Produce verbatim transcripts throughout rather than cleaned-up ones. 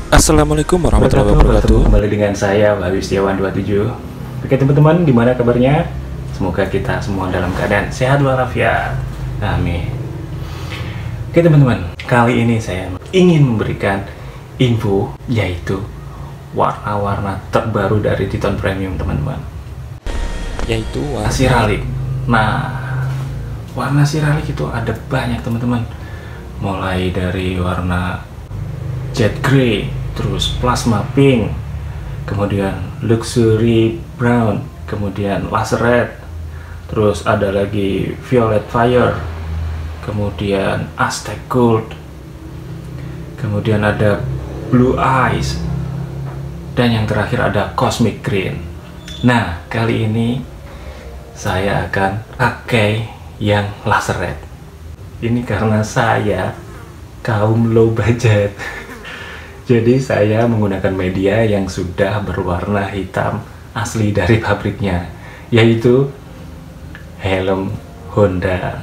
Assalamualaikum warahmatullahi wabarakatuh. Kembali dengan saya Wahyu Setiawan dua puluh tujuh. Oke teman-teman, gimana kabarnya? Semoga kita semua dalam keadaan sehat walafiat. Amin. Oke teman-teman, kali ini saya ingin memberikan info, yaitu warna-warna terbaru dari Titan Premium teman-teman, Yaitu warna Siralik. Nah, warna Siralik itu ada banyak teman-teman, mulai dari warna jet grey, terus plasma pink, kemudian luxury brown, kemudian laser red, terus ada lagi violet fire, kemudian aztec gold, kemudian ada blue eyes, dan yang terakhir ada cosmic green. Nah, kali ini saya akan pakai yang laser red. Ini karena saya kaum low budget. Jadi saya menggunakan media yang sudah berwarna hitam asli dari pabriknya, yaitu helm Honda.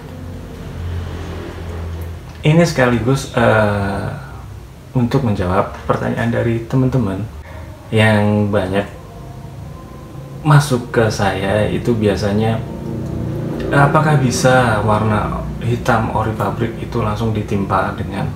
Ini sekaligus uh, untuk menjawab pertanyaan dari teman-teman yang banyak masuk ke saya, itu biasanya apakah bisa warna hitam ori pabrik itu langsung ditimpa dengan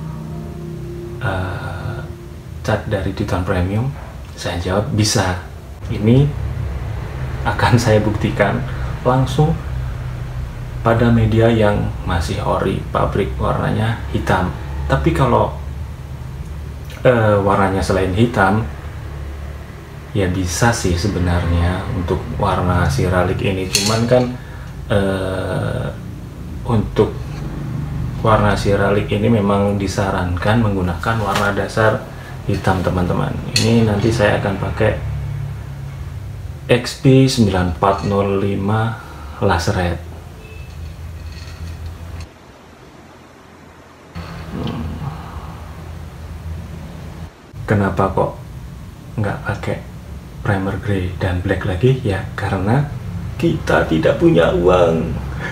Uh, cat dari Titan Premium? Saya jawab bisa. Ini akan saya buktikan langsung pada media yang masih ori pabrik warnanya hitam. Tapi kalau uh, warnanya selain hitam, ya bisa sih sebenarnya untuk warna Siralik ini. Cuman kan uh, untuk warna Siralik ini memang disarankan menggunakan warna dasar hitam teman-teman. Ini nanti saya akan pakai X P sembilan empat nol lima laser red. hmm. Kenapa kok nggak pakai primer grey dan black lagi? Ya karena kita tidak punya uang.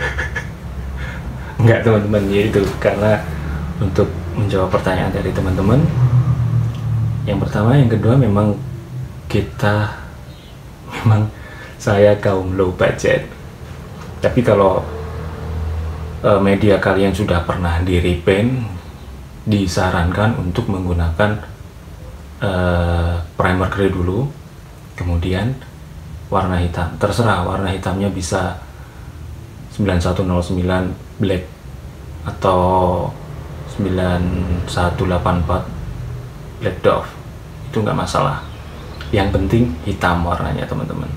Enggak teman-teman, yaitu karena untuk menjawab pertanyaan dari teman-teman yang pertama, yang kedua, memang kita memang saya kaum low budget. Tapi kalau e, media kalian sudah pernah di repaint, disarankan untuk menggunakan e, primer grey dulu, kemudian warna hitam. Terserah warna hitamnya bisa sembilan satu nol sembilan black atau sembilan satu delapan empat black dove, itu nggak masalah, yang penting hitam warnanya teman-teman.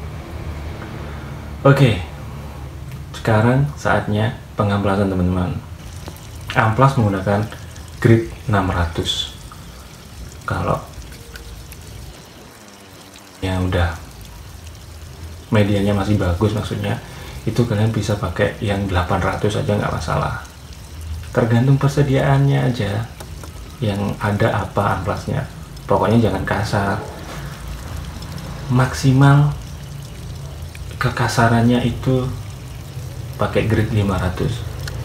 Oke, sekarang saatnya pengamplasan teman-teman. Amplas menggunakan grid enam ratus. Kalau yang udah medianya masih bagus, maksudnya itu kalian bisa pakai yang delapan ratus aja, nggak masalah. Tergantung persediaannya aja, yang ada apa amplasnya. Pokoknya jangan kasar. Maksimal kekasarannya itu pakai grid lima ratus.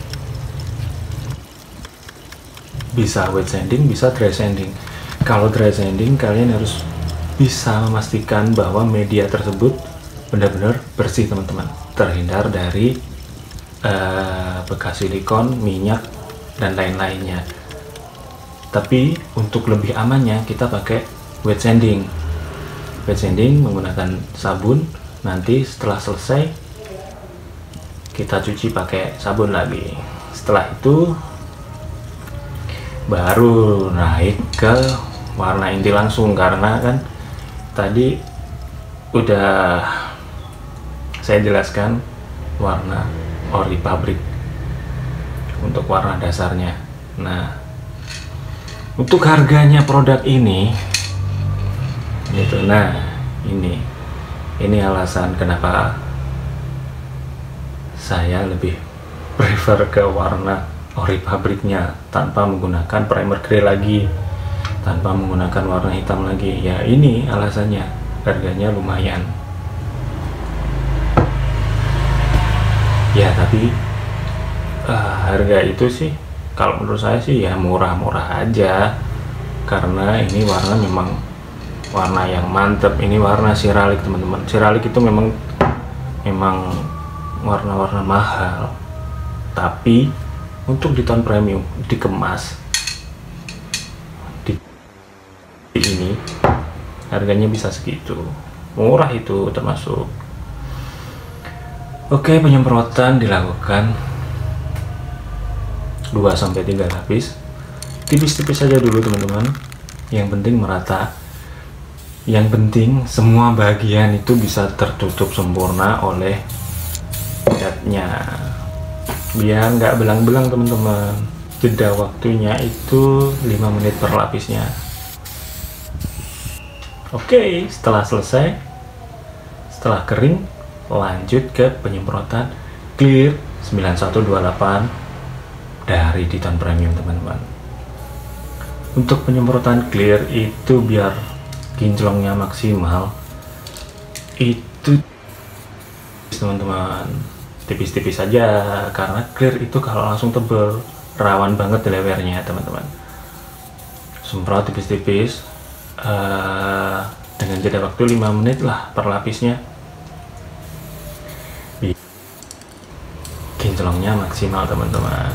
Bisa wet sanding, bisa dry sanding. Kalau dry sanding, kalian harus bisa memastikan bahwa media tersebut benar-benar bersih teman-teman, terhindar dari uh, bekas silikon, minyak, dan lain-lainnya. Tapi untuk lebih amannya kita pakai wet sanding. Wet sanding menggunakan sabun, nanti setelah selesai kita cuci pakai sabun lagi. Setelah itu baru naik ke warna inti langsung, karena kan tadi udah saya jelaskan warna ori pabrik untuk warna dasarnya. Nah, untuk harganya produk ini itu, nah ini ini alasan kenapa saya lebih prefer ke warna ori pabriknya tanpa menggunakan primer grey lagi, tanpa menggunakan warna hitam lagi. Ya ini alasannya, harganya lumayan. Ya tapi uh, harga itu sih kalau menurut saya sih ya murah-murah aja. karena ini warna memang warna yang mantep. Ini warna Ceralic teman-teman. Ceralic itu memang memang warna-warna mahal, tapi untuk di tone premium dikemas di, di ini harganya bisa segitu, murah itu termasuk. Oke, penyemprotan dilakukan dua sampai tiga lapis, tipis-tipis saja dulu teman-teman, yang penting merata, yang penting semua bagian itu bisa tertutup sempurna oleh catnya, biar nggak belang-belang teman-teman. Jeda waktunya itu lima menit per lapisnya. Oke, setelah selesai, setelah kering, lanjut ke penyemprotan clear sembilan satu dua delapan dari Diton Premium teman-teman. Untuk penyemprotan clear itu biar kinclongnya maksimal, itu teman-teman tipis-tipis saja, karena clear itu kalau langsung tebel rawan banget lewernya teman-teman. Semprot tipis-tipis uh, dengan jeda waktu lima menit lah per lapisnya, kinclongnya maksimal teman-teman.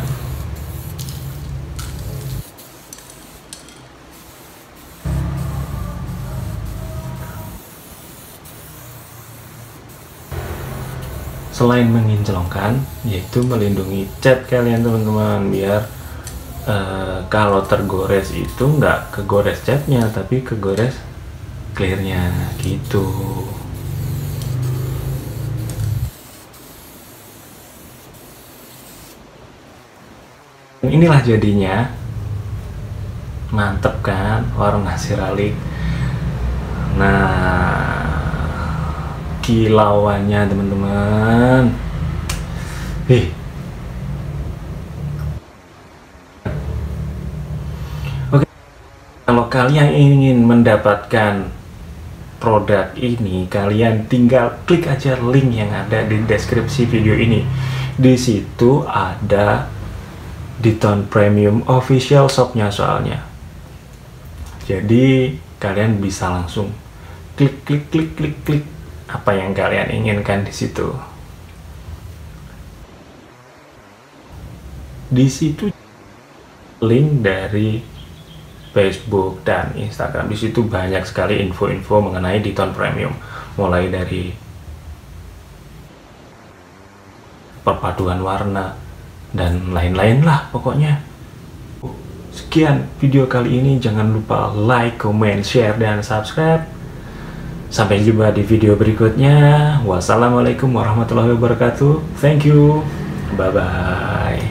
Selain menginclongkan, yaitu melindungi cat kalian teman-teman, biar uh, kalau tergores itu nggak kegores catnya, tapi kegores clearnya gitu. Inilah jadinya, mantep kan warna Ceralic. Nah, kilauannya teman-teman, ih, oke, kalau kalian ingin mendapatkan produk ini, kalian tinggal klik aja link yang ada di deskripsi video ini. Di situ ada Diton Premium official shopnya soalnya, jadi kalian bisa langsung klik klik klik klik klik apa yang kalian inginkan di situ. Di situ link dari Facebook dan Instagram. Di situ banyak sekali info-info mengenai Diton Premium, mulai dari perpaduan warna dan lain-lain lah pokoknya. Sekian video kali ini, jangan lupa like, comment, share, dan subscribe. Sampai jumpa di video berikutnya. Wassalamualaikum warahmatullahi wabarakatuh. Thank you. Bye-bye.